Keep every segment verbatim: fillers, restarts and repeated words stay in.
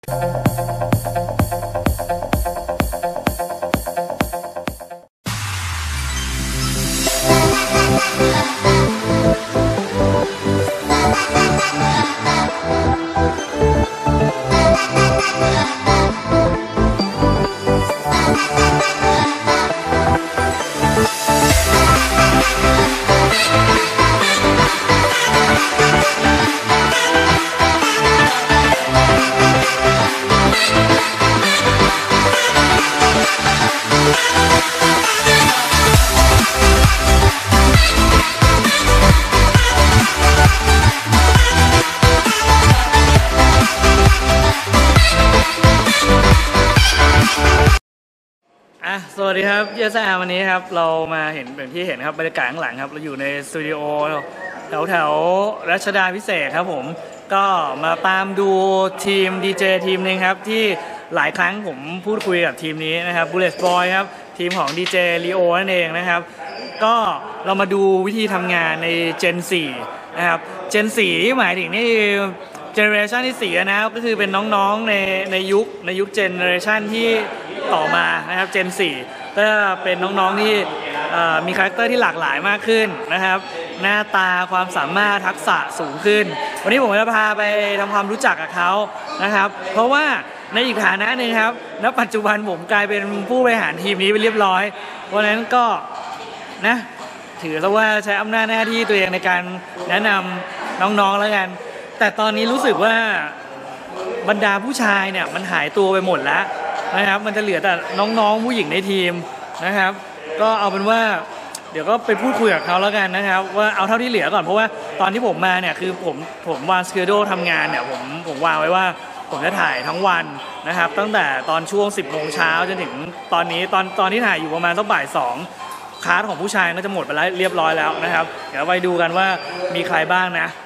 สวัสดีครับเยสอาวันนี้ครับเรามาเห็นอย่างที่เห็นครับบรรยากาศข้างหลังครับเราอยู่ในสตูดิโอแถวแถวรัชดาพิเศษครับผมก็มาตามดูทีมดีเจทีมนึงครับที่หลายครั้งผมพูดคุยกับทีมนี้นะครับ Bullet Boy ครับทีมของดีเจลีโอนั่นเองนะครับก็เรามาดูวิธีทำงานใน Gen โฟร์นะครับ Gen โฟร์หมายถึงนี่เจเนอเรชันที่สี่นะครับก็คือเป็นน้องๆในในยุคในยุคเจเนอเรชันที่ต่อมานะครับ Gen โฟร์ก็เป็นน้องๆที่มีคาแรคเตอร์ที่หลากหลายมากขึ้นนะครับหน้าตาความสามารถทักษะสูงขึ้นวันนี้ผมจะพาไปทำความรู้จักกับเขานะครับเพราะว่าในอีกฐานะหนึ่งครับณปัจจุบันผมกลายเป็นผู้บริหารทีมนี้ไปเรียบร้อยเพราะฉะนั้นก็นะถือซะว่าใช้อำนาจหน้าที่ตัวเองในการแนะนำน้องๆแล้วกันแต่ตอนนี้รู้สึกว่าบรรดาผู้ชายเนี่ยมันหายตัวไปหมดแล้วนะครับมันจะเหลือแต่น้องๆผู้หญิงในทีมนะครับก็เอาเป็นว่าเดี๋ยวก็ไปพูดคุยกับเขาแล้วกันนะครับว่าเอาเท่าที่เหลือก่อนเพราะว่าตอนที่ผมมาเนี่ยคือผมผมวางสเกดูทำงานเนี่ยผมผมวางไว้ว่าผมจะถ่ายทั้งวันนะครับตั้งแต่ตอนช่วงสิบโมงเช้าจนถึงตอนนี้ตอนตอนที่ถ่ายอยู่ประมาณสักบ่ายสองคลาสของผู้ชายก็จะหมดไปแล้วเรียบร้อยแล้วนะครับเดี๋ยวไปดูกันว่ามีใครบ้างนะ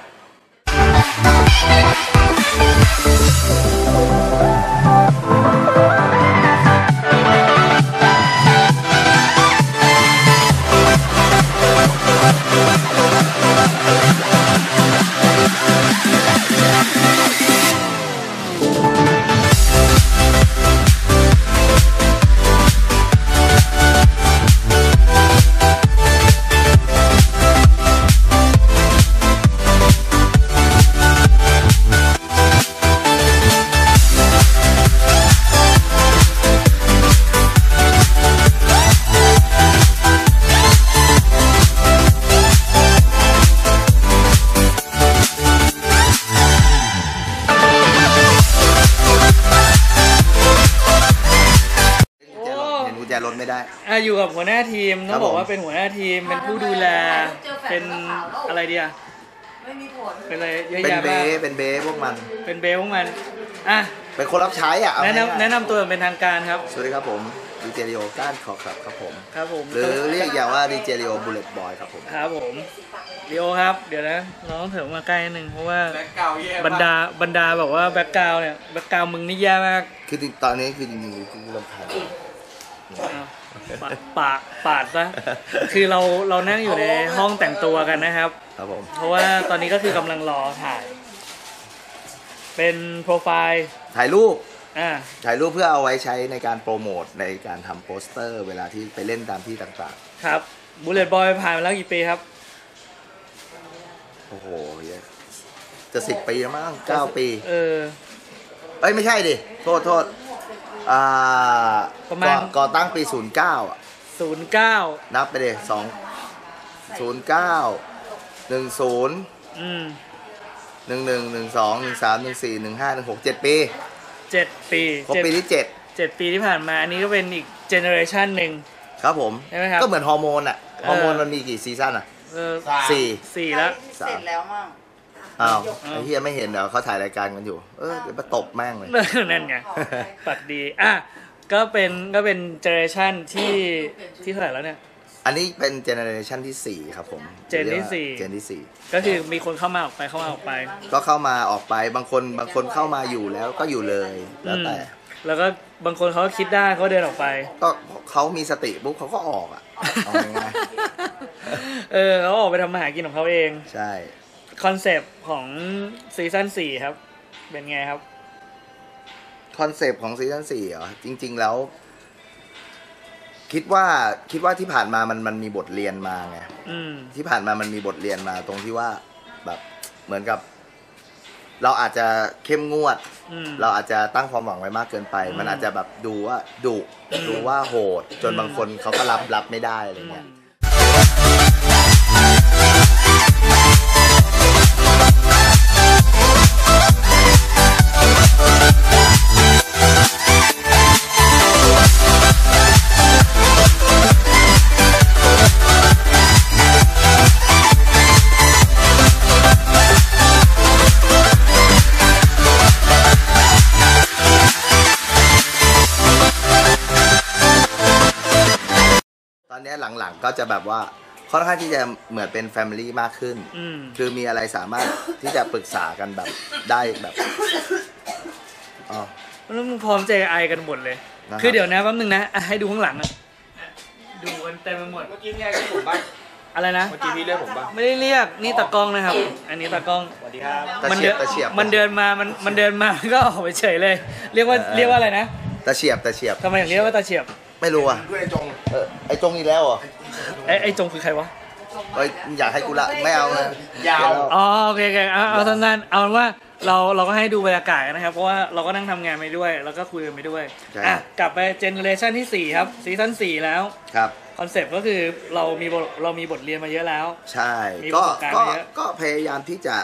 รถไม่ได้อ่ะอยู่กับหัวหน้าทีมต้องบอกว่าเป็นหัวหน้าทีมเป็นผู้ดูแลเป็นอะไรดีอะไม่มีผลเป็นอะไรเยอะแยะมากเป็นเบสพวกมันเป็นเบสพวกมันอ่ะเป็นคนรับใช้อ่ะแนะนำแนะนำตัวเป็นทางการครับสวัสดีครับผมดีเจริโอก้านขอครับครับผมครับผมหรือเรียกอย่างว่าดีเจริโอบุลเลตบอยครับผมครับผมริโอครับเดี๋ยวนะเราต้องเถิดมาใกล้นิดนึงเพราะว่าบรรดาบรรดาแบบว่าแบ็คกราวด์เนี่ยแบ็คกราวด์มึงนี่แย่มากคือตอนนี้คือจริงๆคือลำพังปาดปาดซะคือเราเรานั่งอยู่ในห้องแต่งตัวกันนะครับครับผมเพราะว่าตอนนี้ก็คือกำลังรอถ่ายเป็นโปรไฟล์ถ่ายรูปอ่าถ่ายรูปเพื่อเอาไว้ใช้ในการโปรโมทในการทำโปสเตอร์เวลาที่ไปเล่นตามที่ต่างๆครับบูลเลตบอยผ่านมาแล้วกี่ปีครับโอ้โหจะสิบปีแล้วมั้งเก้าปีเออเอ้ยไม่ใช่ดิโทษโทษอ่าประมาณก่อตั้งปีศูนย์เก้าอ่ะศูนย์เก้านับไปเลยสองศูนย์เก้าหนึ่งศูนย์อืมหนึ่งหนึ่งหนึ่งสองหนึ่งสามหนึ่งสี่หนึ่งห้าหนึ่งหกเจ็ดปีเจ็ดปีครบปีที่เจ็ดเจ็ดปีที่ผ่านมาอันนี้ก็เป็นอีกเจเนอเรชันหนึ่งครับผมใช่ไหมครับก็เหมือนฮอร์โมนอ่ะฮอร์โมนมันมีกี่ซีซั่นอ่ะสี่สี่แล้วเสร็จแล้วมั้งอ้าวไอ้เฮียไม่เห็นเดี๋ยวเขาถ่ายรายการกันอยู่เออเดี๋ยวมาตบแม่งเลยนั่นไงปัดดีอ่ะก็เป็นก็เป็นเจเนอเรชันที่ที่เท่าไหร่แล้วเนี่ยอันนี้เป็นเจเนอเรชันที่สี่ครับผมเจนที่สี่เจนที่สี่ก็คือมีคนเข้ามาออกไปเข้ามาออกไปก็เข้ามาออกไปบางคนบางคนเข้ามาอยู่แล้วก็อยู่เลยแล้วแต่แล้วก็บางคนเขาคิดได้เขาเดินออกไปก็เขามีสติปุ๊บเขาก็ออกอ่ะเอาง่ายเออเขาออกไปทำมาหากินของเขาเองใช่คอนเซปต์ของซีซั่นสี่ครับเป็นไงครับคอนเซปต์ของซีซั่นสี่เหรอจริง ๆแล้ว คิดว่าคิดว่าที่ผ่านมามันมันมีบทเรียนมาไงที่ผ่านมามันมีบทเรียนมาตรงที่ว่าแบบเหมือนกับ เราอาจจะเข้มงวดเราอาจจะตั้งความหวังไว้มากเกินไป มันอาจจะแบบดูว่าดุดูว่าโหด จนบางคนเขาก็รับรับไม่ได้อะไรเงี้ยตอนนี้หลังๆก็จะแบบว่าค่อนข้างที่จะเหมือนเป็นแฟมิลี่มากขึ้นคือมีอะไรสามารถที่จะปรึกษากันแบบได้แบบอ๋อแล้วมึงพร้อมใจไอกันหมดเลยคือเดี๋ยวนะแป๊บนึงนะให้ดูข้างหลังอะดูกันเต็มไปหมดเมื่อกี้พี่เรียกผมบ้างอะไรนะเมื่อกี้พี่เรียกผมบ้างไม่ได้เรียกนี่ตากล้องนะครับอันนี้ตากล้องสวัสดีครับมันเดินมันเดินมามันมันเดินมาก็ออกไปเฉยเลยเรียกว่าเรียกว่าอะไรนะตาเฉียบตาเฉียบทำไมถึงเรียกว่าตาเฉียบไม่รู้อ่ะด้วยไอ้จงเออไอ้จงอีกแล้วเหรอไอ้ไอ้จงคือใครวะเอ้ยอยากให้กูละไม่เอาเลยยาวอ๋อโอเคโอเคเอาเอาสั้นๆเอาว่าเราเราก็ให้ดูบรรยากาศนะครับเพราะว่าเราก็นั่งทำงานไปด้วยแล้วก็คุยกันไปด้วยอ่ะกลับไปเจเนอเรชันที่สี่ครับซีซั่นสี่แล้วครับคอนเซปต์ก็คือเรามีบทเรามีบทเรียนมาเยอะแล้วใช่ก็ก็ก็พยายามที่จะ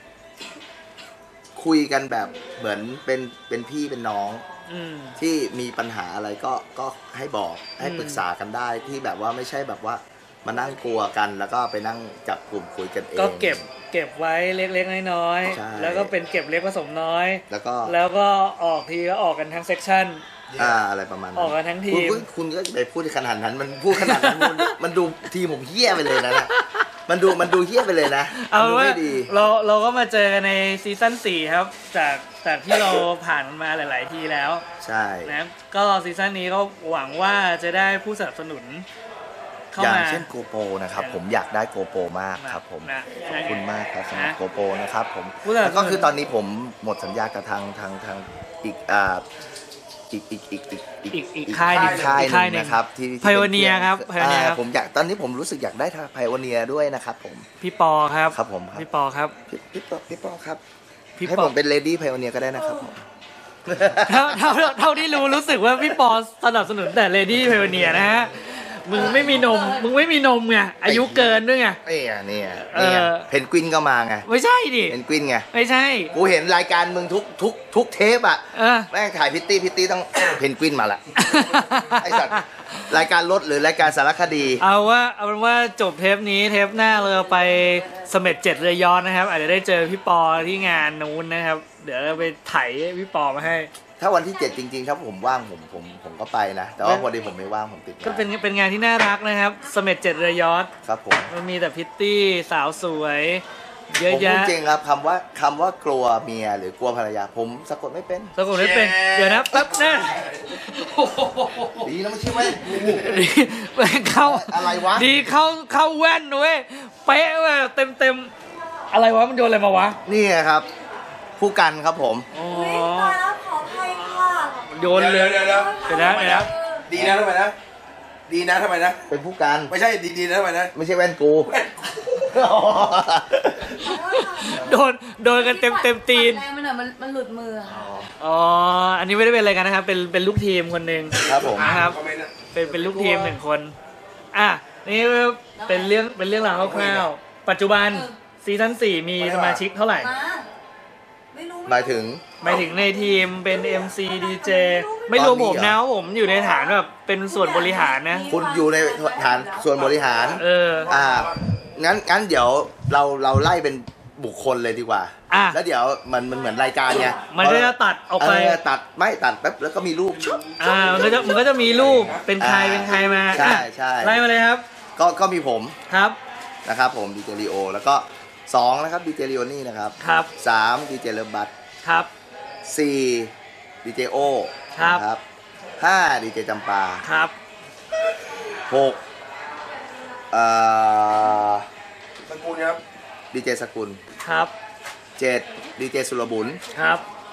คุยกันแบบเหมือนเป็นเป็นพี่เป็นน้องที่มีปัญหาอะไรก็ก็ให้บอกให้ปรึกษากันได้ที่แบบว่าไม่ใช่แบบว่ามานั่งกลัวกันแล้วก็ไปนั่งจับกลุ่มคุยกันเองก็เก็บเก็บไว้เล็กๆน้อยๆแล้วก็เป็นเก็บเล็กผสมน้อยแล้วก็แล้วก็ออกทีก็ออกกันทั้งเซกชันอ่าอะไรประมาณนั้นออกกันทั้งทีมคุณก็ไปพูดขนาดนั้นมันพูดขนาดนั้นมันดูทีมผมเหี้ยไปเลยนะมันดูมันดูเหี้ยไปเลยนะเอาว่าเราเราก็มาเจอกันในซีซั่นสี่ครับจากจากที่เราผ่านมาหลายๆทีแล้วใช่นะก็ซีซั่นนี้ก็หวังว่าจะได้ผู้สนับสนุนอย่างเช่นโกโปรนะครับผมอยากได้โกโปรมากครับผมขอบคุณมากครับสำหรับโกโปรนะครับผมแล้วก็คือตอนนี้ผมหมดสัญญากับทางทางทางอีกอ่าอีกอีกอีกอีกอีกอีกค่ายหนึ่งค่ายหนึ่งนะครับที่ไพโอเนียครับไพโอเนียผมอยากตอนนี้ผมรู้สึกอยากได้ทางไพโอเนียด้วยนะครับผมพี่ปอครับครับผมพี่ปอครับพี่ปอพี่ปอครับให้ผมเป็นเลดี้ไพโอเนียก็ได้นะครับผมเท่าเท่าเท่าที่รู้รู้สึกว่าพี่ปอสนับสนุนแต่เลดี้ไพโอเนียนะฮะมึงไม่มีนมมึงไม่มีนมไงอายุเกินด้วยไงนี่ไงนี่ไงนี่ไงเพนกวินก็มาไงไม่ใช่ดิเพนกวินไงไม่ใช่กูเห็นรายการมึงทุกทุกทุกเทปอ่ะแม่งถ่ายพิตตี้พิตตี้ต้องเพนกวินมาละไอสัตว์รายการรถหรือรายการสารคดีเอาว่าเอาเป็นว่าจบเทปนี้เทปหน้าเราไปเสม็ดเจ็ดเรือยอนนะครับอาจจะได้เจอพี่ปอที่งานนู้นนะครับเดี๋ยวเราไปไถพี่ปอมาให้ถ้าวันที่เจ็ดจริงๆถ้าผมว่างผมผมผมก็ไปนะแต่ว่าพอดีผมไม่ว่างผมติดก็เป็นเป็นงานที่น่ารักนะครับเสม็ดเจ็ดเรือยอทครับผมมันมีแต่พิตตี้สาวสวยเยอะแยะผมจริงครับคำว่าคำว่ากลัวเมียหรือกลัวภรรยาผมสะกดไม่เป็นสะกดไม่เป็นเดี๋ยวนะแป๊บนะดีนะไม่ใช่ไหมเข้าอะไรวะดีเข้าเข้าแว่นด้วยเป๊ะว่ะเต็มเต็มอะไรวะมันโยนอะไรมาวะนี่ครับผู้กันครับผมอ๋อขออภัยค่ะโยนเลยเดี๋ยวเดี๋ยวเดี๋ยวนะเดี๋ยวนะดีนะทำไมนะดีนะทำไมนะเป็นผู้กันไม่ใช่ดีๆนะทำไมนะไม่ใช่แว่นกูโดนโดนกันเต็มเต็มตีนมันอ่ะมันมันหลุดมืออ๋ออันนี้ไม่ได้เป็นอะไรกันนะครับเป็นเป็นลูกทีมคนหนึ่งครับผมนะครับเป็นเป็นลูกทีมหนึ่งคนอ่ะนี่เป็นเรื่องเป็นเรื่องราวคร่าวๆปัจจุบันซีซั่นสี่มีสมาชิกเท่าไหร่หมายถึงหมายถึงในทีมเป็น เอ็ม ซี ดี เจ ไม่รวมผมนะผมอยู่ในฐานแบบเป็นส่วนบริหารนะคุณอยู่ในฐานส่วนบริหารเอออ่างั้นงั้นเดี๋ยวเราเราไล่เป็นบุคคลเลยดีกว่าแล้วเดี๋ยวมันมันเหมือนรายการไงมันก็จะตัดออกไปตัดไม่ตัดแป๊บแล้วก็มีรูปชุบอ่ามันก็จะมันก็จะมีรูปเป็นใครเป็นใครมาใช่ใช่ไล่มาเลยครับก็ก็มีผมครับนะครับผมดีเจลีโอแล้วก็สองนะครับดีเจลีโอนี่นะครับครับสามดีเจเลิฟบัตครับสี่ดีเจโอครับห้าดีเจจำปาครับหกเอ่อสกุลครับดีเจสกุลครับเจ็ดดีเจสุรบุญครับ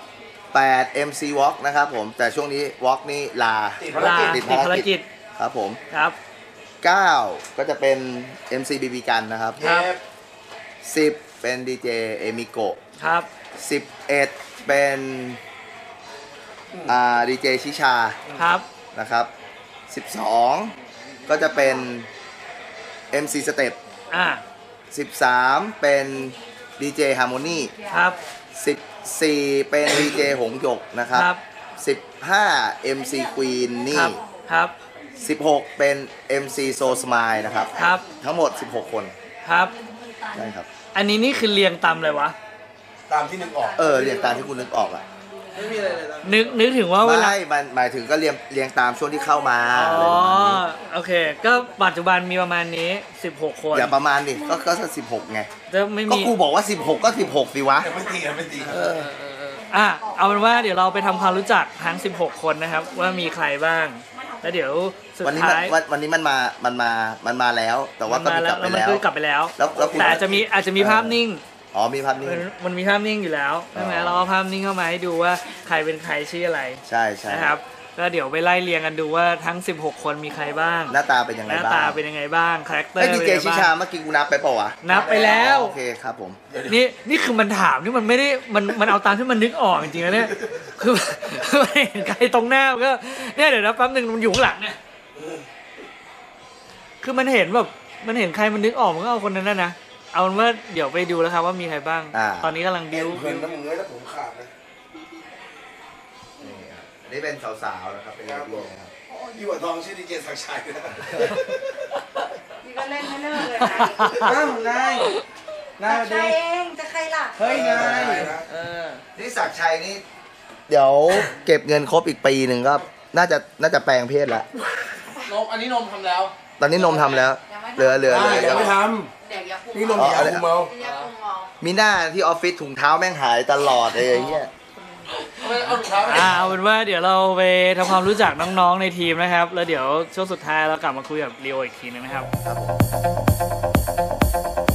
แปด เอ็ม ซี Walk นะครับผมแต่ช่วงนี้ Walk นี่ลาลาติดติดภารภารกิกิจจครับผมครับเก้าก็จะเป็น เอ็ม ซี บี บี กันนะครับครับสิบเป็นดีเจเอมิโกะครับสิบเอ็ดเป็นอ่าดีเจชิชาครับนะครับสิบสองก็จะเป็น เอ็ม ซี Step อ่าสิบสามเป็นดีเจ Harmony ครับสิบสี่เป็นดีเจหงหยกนะครับครับสิบห้า เอ็ม ซี Queen คนี่รับครับสิบหกเป็น เอ็ม ซี Soul Smile นะครับครับทั้งหมดสิบหกคนครับใช่ครับอันนี้นี่คือเรียงตามเลยวะตามที่นึกออกเออเรียงตามที่คุณนึกออกอ่ะไม่มีอะไรเลยนะนึกนึกถึงว่าเวลาไม่มันหมายถึงก็เรียงเรียงตามช่วงที่เข้ามาอ๋อะไรอประมาณนี้โอเค ก็ปัจจุบันมีประมาณนี้สิบหกคนอย่าประมาณดิก็ก็สิบหกไงจะไม่ก็มีกูบอกว่าสิบหกก็สิบหกสิวะไม่ตีกันไม่ตีกันอ่ะเอาเป็นว่าเดี๋ยวเราไปทำความรู้จักทั้งสิบหกคนนะครับ ว่ามีใครบ้าง แล้วเดี๋ยวสุดวันนี้มันท้ายวันวันนี้มันมา มันมา มันมาแล้ว แต่ว่าก็มามีแล้กลัวบไปแล้วมันแล้วคือกลับไปแล้วแล้วแล้วคุณแต่อาจจะมีอาจจะมีภาพนิ่งอ๋อมีภาพนี้มันมันมีภาพนิ่งอยู่แล้วใช่ไหมอ๋อเราเอาภาพนิ่งเข้ามาให้ดูว่าใครเป็นใครชื่ออะไรใช่ใช่นะครับก็เดี๋ยวไปไล่เรียงกันดูว่าทั้งสิบหกคนมีใครบ้างหน้าตาเป็นยังหไงน้าบ้างตาเป็นยังไงบ้างคาแรคเตอร์ไอ้ดีเป็นเจยังไงชิบ้างชาเมื่อกี้กูนับไปเปล่าวะนับไปแล้วโอเคครับผมนี่นี่คือมันถามนี่มันไม่ได้มันมันเอาตามที่มันนึกออกจริงๆนะเนี่ยคือคือมันเห็นใครตรงหน้ามันก็เนี่ยเดี๋ยวนะแป๊บนึงมันอยู่ข้างหลังเนี่ยคือมันเห็นแบบมันเห็นใครมันนึกออกมันก็เอาคนนั้นนะนะเอาเป็นว่าเดี๋ยวไปดูแล้วครับว่ามีใครบ้างอ่าตอนนี้กำลังเอ็ดินวเพลินน้ำมึงเลยถ้าผมขาดนะนี่ครับอันนี้เป็นสาวๆนะครับ เป็นเลดี้นะครับอยู่กับทองชื่อดีเจศักดิ์ชัยนะนี่ก็เล่นไม่เลิกเลยนะอ้าวนายนายใครเองจะใครล่ะเฮ้ยนายเออนี่ศักดิ์ชัยนี่ เดี๋ยวเก็บเงินครบอีกปีหนึ่งก็ น่าจะ น่าจะแปลงเพศแล้วนมอันนี้นมทำแล้วตอนนี้นมทำแล้ว เหลือเหลือเหลือเดี๋ยวไม่ทเด็กอย่าคุมำนี่นมยาคุมเมาอย่าคุมเมามีหน้าที่ออฟฟิศถุงเท้าแม่งหายตลอดเลยไอ้เงี้ยเอาถุงเท้าไปอ่าเอาเป็นว่าเดี๋ยวเราไปทำความรู้จักน้องๆในทีมนะครับ แล้วเดี๋ยวช่วงสุดท้ายเรากลับมาคุยกับลีโออีกทีนึงนะครับครับผม